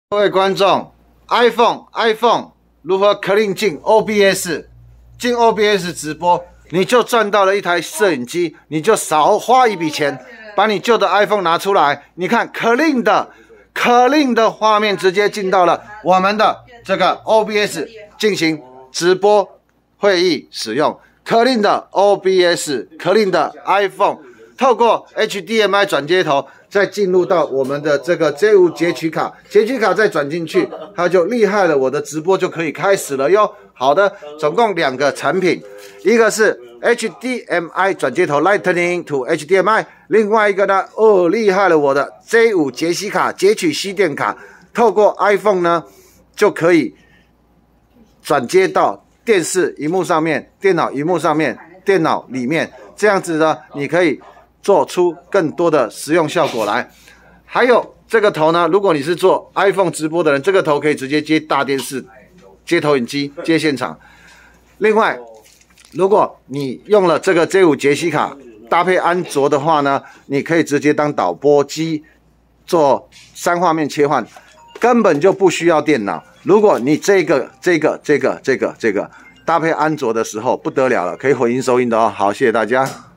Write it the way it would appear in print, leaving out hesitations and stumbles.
各位观众 ，iPhone 如何 clean 进 OBS？ 进 OBS 直播，你就赚到了一台摄影机，你就少花一笔钱，把你旧的 iPhone 拿出来，你看 clean 的画面直接进到了我们的这个 OBS 进行直播会议使用 ，clean 的 OBS，clean 的 iPhone， 透过 HDMI 转接头。 再进入到我们的这个 J5 截取卡，截取卡再转进去，它就厉害了，我的直播就可以开始了哟。好的，总共2个产品，一个是 HDMI 转接头 Lightning to HDMI， 另外一个呢，厉害了，我的 J5 截吸卡截取吸电卡，透过 iPhone 呢就可以转接到电视荧幕上面、电脑荧幕上面、电脑里面，这样子呢，你可以 做出更多的实用效果来，还有这个头呢，如果你是做 iPhone 直播的人，这个头可以直接接大电视、接投影机、接现场。另外，如果你用了这个 J5 截吸卡搭配安卓的话呢，你可以直接当导播机做3画面切换，根本就不需要电脑。如果你这个搭配安卓的时候不得了了，可以混音收音的哦。好，谢谢大家。